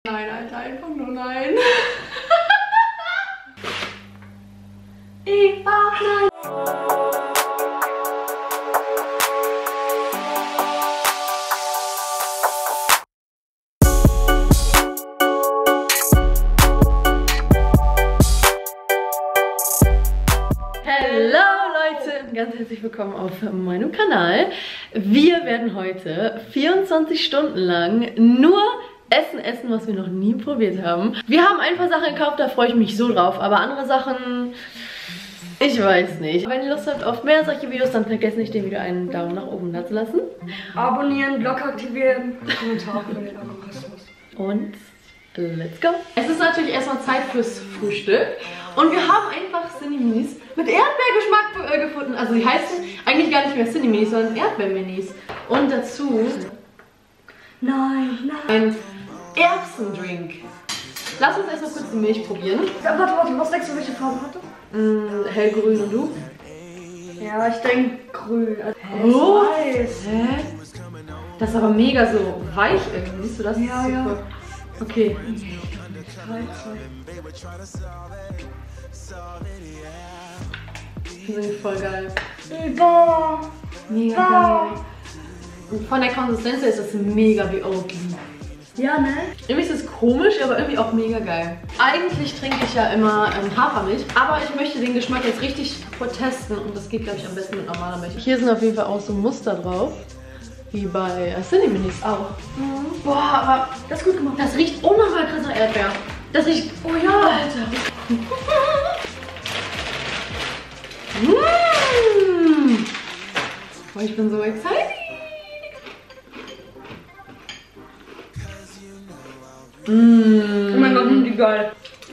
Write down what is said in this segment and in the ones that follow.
Nein, Alter, einfach nur nein. Eva, nein. Hallo Leute, ganz herzlich willkommen auf meinem Kanal. Wir werden heute 24 Stunden lang nur essen, was wir noch nie probiert haben. Wir haben ein paar Sachen gekauft, da freue ich mich so drauf, aber andere Sachen, ich weiß nicht. Wenn ihr Lust habt auf mehr solche Videos, dann vergesst nicht, dem Video einen Daumen nach oben da zu lassen. Abonnieren, Glocke aktivieren, Kommentar für den Algorithmus. Und let's go! Es ist natürlich erstmal Zeit fürs Frühstück. Und wir haben einfach Cinni-Minis mit Erdbeergeschmack gefunden. Also die heißen eigentlich gar nicht mehr Cinni-Minis, sondern Erdbeer-Minis. Und dazu ein Erbsendrink. Lass uns erstmal kurz die Milch probieren. Ja, warte, was denkst du, welche Farbe hatte? Hellgrün und du? Ja, ich denke grün. Oh! Weiß. Hä? Das ist aber mega so weich irgendwie. Siehst du das? Ja, das ja. Voll... Okay. Finde ich voll geil. Boah. Mega geil. Und von der Konsistenz her ist das mega wie Oatly. Ja, ne? Irgendwie ist es komisch, aber irgendwie auch mega geil. Eigentlich trinke ich ja immer Hafermilch, aber ich möchte den Geschmack jetzt richtig testen und das geht, glaube ich, am besten mit normaler Milch. Hier sind auf jeden Fall auch so Muster drauf, wie bei Cinni-Minis auch. Mhm. Boah, aber das ist gut gemacht. das riecht unnormal krass nach Erdbeer. Das riecht, oh ja, Alter. Boah, ich bin so excited. Oh mein Gott, die geil.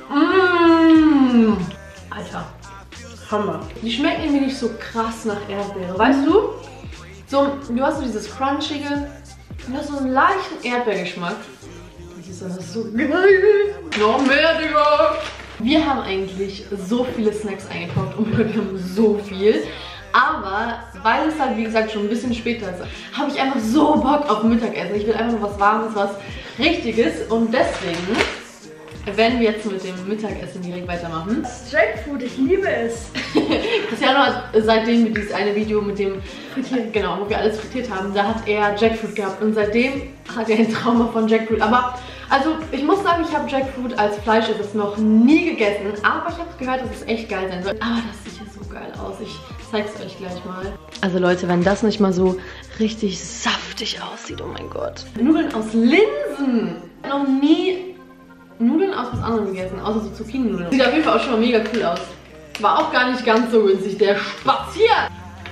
Alter, Hammer. Die schmecken irgendwie nicht so krass nach Erdbeere, weißt du? So, du hast so dieses crunchige, du hast so einen leichten Erdbeergeschmack. Das ist aber so geil. Noch mehr, Digga. Wir haben eigentlich so viele Snacks eingekauft und wir haben so viel. Aber weil es halt, wie gesagt, schon ein bisschen später ist, habe ich einfach so Bock auf Mittagessen. Ich will einfach nur was Warmes, was Richtiges. Und deswegen werden wir jetzt mit dem Mittagessen direkt weitermachen. Das Jackfruit, ich liebe es. Cristiano hat seitdem wir dieses eine Video mit dem Frittieren, genau, wo wir alles frittiert haben, da hat er Jackfruit gehabt. Und seitdem hat er ein Trauma von Jackfruit. Aber, also, ich muss sagen, ich habe Jackfruit als Fleisch jetzt noch nie gegessen. Aber ich habe gehört, dass es echt geil sein soll. Aber das sieht ja so geil aus. Ich zeig's euch gleich mal. Also Leute, wenn das nicht mal so richtig saftig aussieht, oh mein Gott. Nudeln aus Linsen. Noch nie Nudeln aus was anderem gegessen, außer so Zucchini-Nudeln. Sieht auf jeden Fall auch schon mal mega cool aus. War auch gar nicht ganz so günstig, der spaziert.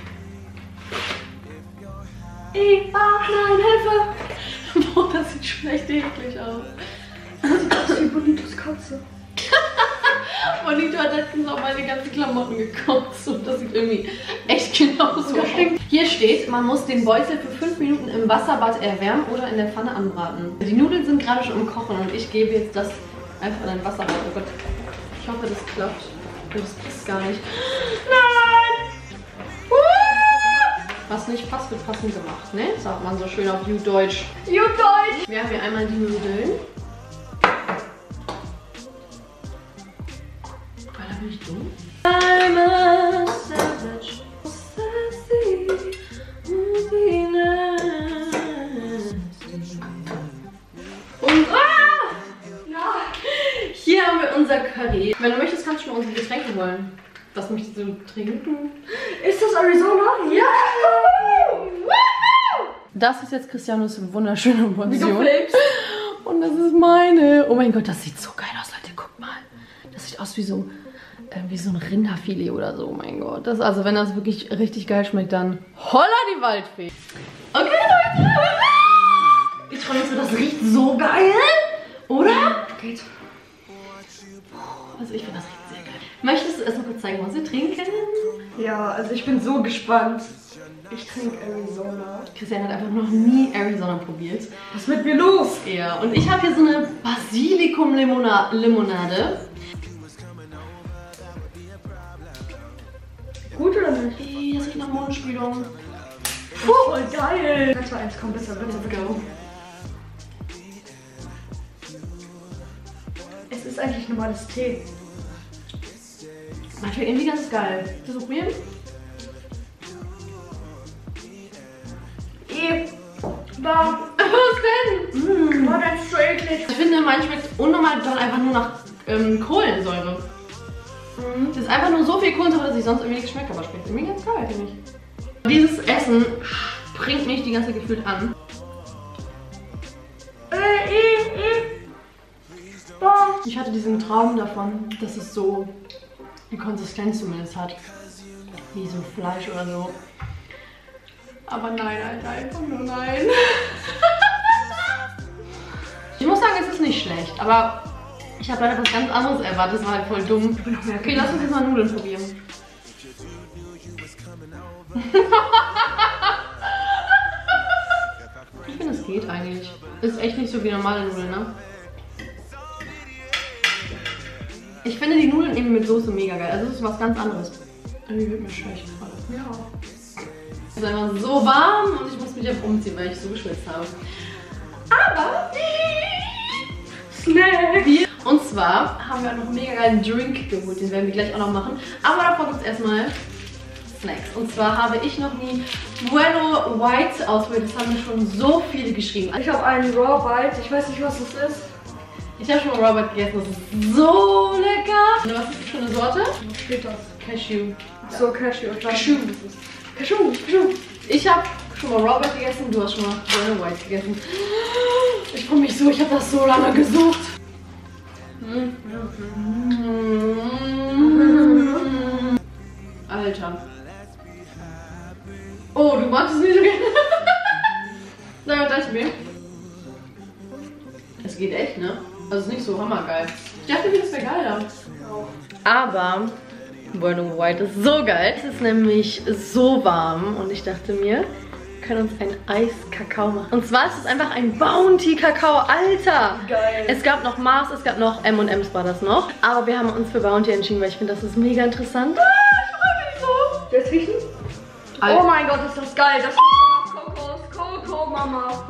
Eva, nein, Hilfe. Boah, das sieht schon echt eklig aus. Das sieht aus wie Bonitos Katze. Bonito hat letztens auch meine ganzen Klamotten gekauft und das sieht irgendwie echt genauso aus. Hier steht, man muss den Beutel für 5 Minuten im Wasserbad erwärmen oder in der Pfanne anbraten. Die Nudeln sind gerade schon im Kochen und ich gebe jetzt das einfach in ein Wasserbad. Oh Gott, ich hoffe, das klappt. Und das passt gar nicht. Nein! Was nicht passt, wird passend gemacht, ne? Sagt man so schön auf Judeutsch. Judeutsch! Wir haben hier einmal die Nudeln. Da bin ich dumm. I'm a savage, sassy, und hier haben wir unser Curry. Wenn du möchtest, kannst du schon unsere Getränke holen. Was möchtest du trinken? Ist das Arizona? Ja! Das ist jetzt Cristianos wunderschöne Wie Portion. du flippst. Und das ist meine. Oh mein Gott, das sieht so geil aus, Leute. Guck mal. Das sieht aus wie so ein Rinderfilet oder so. Oh mein Gott. Das, also wenn das wirklich richtig geil schmeckt, dann holla die Waldfee. Okay, Leute. Ich freue mich so, das riecht so geil. Oder? Geht. Also ich finde, das riecht sehr geil. Möchtest du erstmal kurz zeigen, was wir trinken? Ja, also ich bin so gespannt. Ich trinke Arizona. Christian hat einfach noch nie Arizona probiert. Was ist mit mir los? Ja, und ich habe hier so eine Basilikum-Limonade. Gut oder nicht? Hey, das riecht nach Mondspülung. Voll geil. 3, 2, 1, komm, besser, bitte, Let's bitte. go. Es ist eigentlich normales Tee. Das schmeckt irgendwie ganz geil. Willst du das probieren? Was denn? Boah, das ist so eklig. Ich finde, mein schmeckt unnormal doll einfach nur nach Kohlensäure. Das ist einfach nur so viel Kohlensäure, dass ich sonst irgendwie nichts schmecke, aber schmeckt irgendwie ganz geil, finde ich. Dieses Essen springt mich die ganze Zeit gefühlt an. Ich hatte diesen Traum davon, dass es so die Konsistenz zumindest hat. Wie so Fleisch oder so. Aber nein, Alter, einfach nur nein. Ich muss sagen, es ist nicht schlecht, aber ich habe leider was ganz anderes erwartet. Das war halt voll dumm. Okay, lass uns jetzt mal Nudeln probieren. Ich finde, es geht eigentlich. Ist echt nicht so wie normale Nudeln, ne? Ich finde die Nudeln eben mit Soße mega geil. Also das ist was ganz anderes. Irgendwie wird mir schlecht gerade. Ja. Es ist einfach so warm und ich muss mich einfach umziehen, weil ich so geschwitzt habe. Aber Snack! Und zwar haben wir auch noch einen mega geilen Drink geholt, den werden wir gleich auch noch machen. Aber davor gibt es erstmal Snacks. Und zwar habe ich noch nie Bueno White ausprobiert. Das haben mir schon so viele geschrieben. Ich habe einen Raw Bite. Ich weiß nicht, was das ist. Ich habe schon mal Raw Bite gegessen. Das ist so lecker. Was ist das für eine Sorte? Was steht das? Cashew. So, Cashew. Cashew. Cashew. Ich habe schon mal Raw Bite gegessen. Du hast schon mal Bueno White gegessen. Ich freue mich so. Ich habe das so lange gesucht. Alter. Oh, du magst es nicht so gerne. Na, das mir. Es geht echt, ne? Also es ist nicht so hammergeil. Ich dachte mir, das wäre geiler. Aber Bueno White ist so geil. Es ist nämlich so warm und ich dachte mir, wir können uns ein Eiskakao machen. Und zwar ist es einfach ein Bounty-Kakao. Alter! Geil. Es gab noch Mars, es gab noch M&M's war das noch. Aber wir haben uns für Bounty entschieden, weil ich finde, das ist mega interessant. Ich freue mich so. Willst du riechen? Alter. Oh mein Gott, ist das geil. Das ist nach Kokos. Coco, Mama.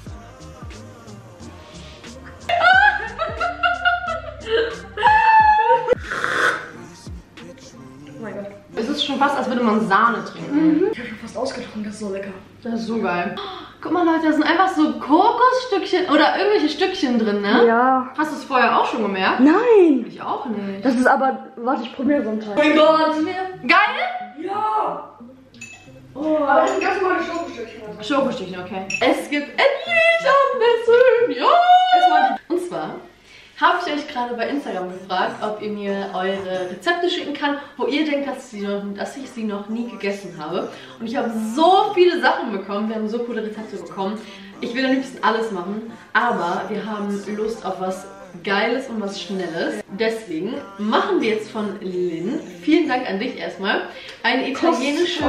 Oh mein Gott. Es ist schon fast, als würde man Sahne trinken. Ich habe schon fast ausgetrunken, das ist so lecker. Das ist so geil. Guck mal, Leute, da sind einfach so Kokosstückchen oder irgendwelche Stückchen drin, ne? Ja. Hast du es vorher auch schon gemerkt? Nein. Ich auch nicht. Das ist aber, warte, ich probiere so einen Teil. Oh mein Gott. Geil? Ja. Oh, aber das sind ganz normale Schokostückchen. Schokostückchen, okay. Es gibt endlich ein bisschen, ja! Und zwar habe ich euch gerade bei Instagram gefragt, ob ihr mir eure Rezepte schicken kann, wo ihr denkt, dass ich sie noch nie gegessen habe. Und ich habe so viele Sachen bekommen, wir haben so coole Rezepte bekommen. Ich will am liebsten alles machen, aber wir haben Lust auf was Geiles und was Schnelles. Deswegen machen wir jetzt von Lynn, vielen Dank an dich erstmal, eine italienische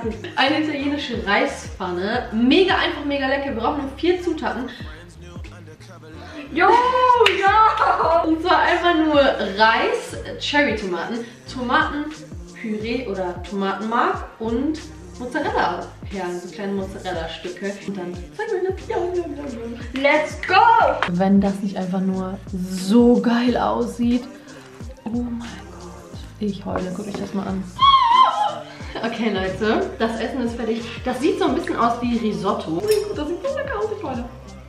Reispfanne. Mega einfach, mega lecker. Wir brauchen nur 4 Zutaten. Jo, ja! Und zwar einfach nur Reis, Cherry-Tomaten, Tomatenpüree oder Tomatenmark und Mozzarella-Perlen, so kleine Mozzarella-Stücke. Und dann zeigen wir das. Let's go! Wenn das nicht einfach nur so geil aussieht. Oh mein Gott. Ich heule, guckt euch das mal an. Okay, Leute, das Essen ist fertig. Das sieht so ein bisschen aus wie Risotto. Oh mein Gott, das sieht so lecker aus, ich heule.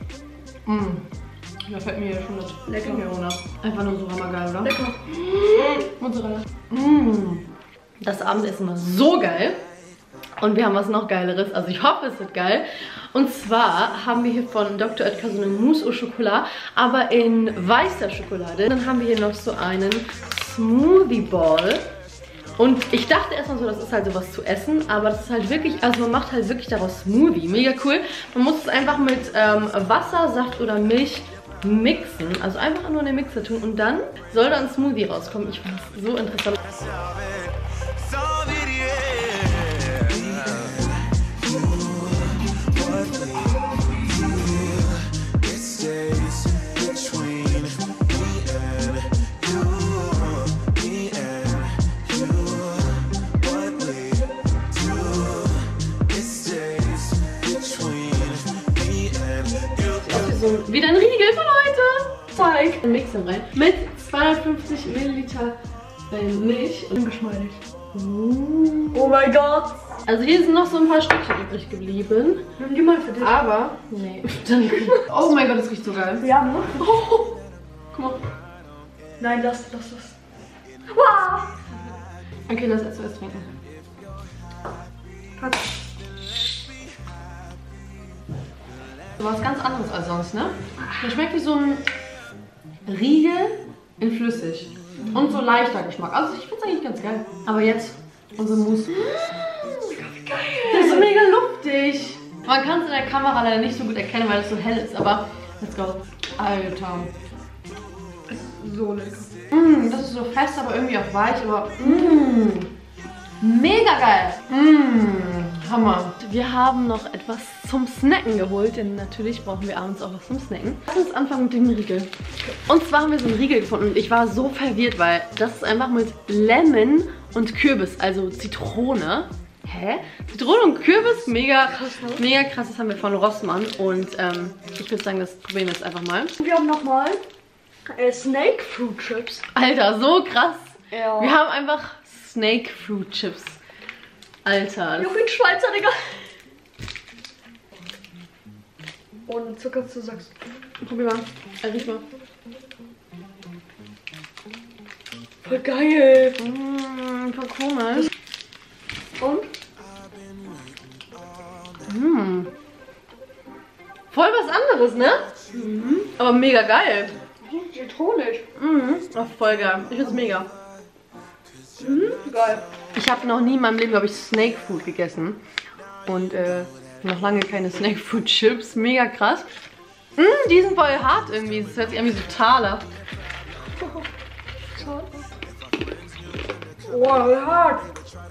Da fällt mir ja schon das lecker runter. Einfach nur so hammergeil, oder? Lecker. Mozzarella. Das Abendessen war so geil. Und wir haben was noch Geileres. Also ich hoffe, es wird geil. Und zwar haben wir hier von Dr. Oetker so eine Mousse au Chocolat, aber in weißer Schokolade. Dann haben wir hier noch so einen Smoothie Ball. Und ich dachte erstmal so, das ist halt sowas zu essen, aber das ist halt wirklich, also man macht halt wirklich daraus Smoothie. Mega cool. Man muss es einfach mit Wasser, Saft oder Milch mixen, also einfach nur in den Mixer tun und dann soll da ein Smoothie rauskommen. Ich finde es so interessant. So, wieder ein Riegel von heute. Zeig. einen Mixer rein. Mit 250 Milliliter Milch. Und geschmeidig. Oh mein Gott. Also hier sind noch so ein paar Stückchen übrig geblieben. Nimm die mal für dich. Aber, nee, danke. Oh mein Gott, das riecht so geil. Ja, ne? Oh, guck mal. Nein, lass das. Wow. Okay, lass erst was trinken. Hat. So was ganz anderes als sonst, ne? Das schmeckt wie so ein Riegel in flüssig. Und so leichter Geschmack. Also ich finde es eigentlich ganz geil. Aber jetzt unser Mousse. Geil. Das ist mega luftig. Man kann es in der Kamera leider nicht so gut erkennen, weil es so hell ist. Aber let's go. Alter. So lecker. Das ist so fest, aber irgendwie auch weich. Aber mega geil. Hammer. Wir haben noch etwas zum Snacken geholt, denn natürlich brauchen wir abends auch was zum Snacken. Lass uns anfangen mit dem Riegel. Und zwar haben wir so einen Riegel gefunden und ich war so verwirrt, weil das ist einfach mit Lemon und Kürbis, also Zitrone. Hä? Zitrone und Kürbis? Mega krass. Mega krass, das haben wir von Rossmann und ich würde sagen, das probieren wir jetzt einfach mal. Wir haben nochmal Snake Fruit Chips. Alter, so krass. Ja. Wir haben einfach Snake Fruit Chips. Alter. Ja, wie ein Schweizer, Digga. Ohne Zucker zu sagst. Probier mal. Riech mal. Voll geil. Voll komisch. Und? Voll was anderes, ne? Aber mega geil. Zitronisch. Ach, voll geil. Ich find's mega. Geil. Ich habe noch nie in meinem Leben, glaube ich, Snake Food gegessen. Und noch lange keine Snake Food Chips. Mega krass. Die sind voll hart irgendwie. Das hört sich an wie so Taler. Oh, hart.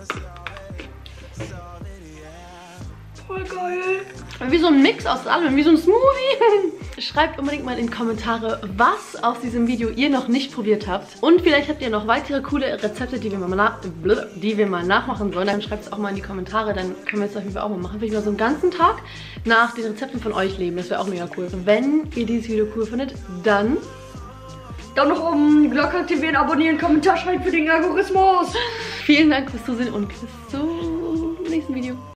Voll geil. Wie so ein Mix aus allem, wie so ein Smoothie. Schreibt unbedingt mal in die Kommentare, was aus diesem Video ihr noch nicht probiert habt. Und vielleicht habt ihr noch weitere coole Rezepte, die wir mal nachmachen sollen. Dann schreibt es auch mal in die Kommentare, dann können wir es auf jeden Fall auch mal machen. Vielleicht mal so einen ganzen Tag nach den Rezepten von euch leben. Das wäre auch mega cool. Wenn ihr dieses Video cool findet, dann Daumen nach oben, die Glocke aktivieren, abonnieren, Kommentar schreiben für den Algorithmus. vielen Dank fürs Zusehen und bis zum nächsten Video.